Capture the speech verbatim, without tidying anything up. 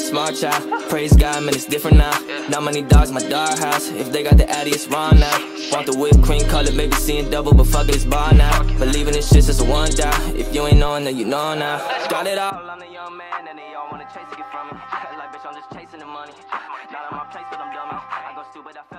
smart child. Praise God, man, it's different now. Not many dogs, my dog house. If they got the Addy, it's wrong now. Want the whipped cream color, baby, seeing double, but fuck it, it's bar now. Believing in shit's just a one doubt. If you ain't knowing, then you know now. Got it all. I'm the young man, and they all wanna chase to get from me. Like, bitch, I'm just chasing the money. Not on my place, but I'm dumb. I go stupid, I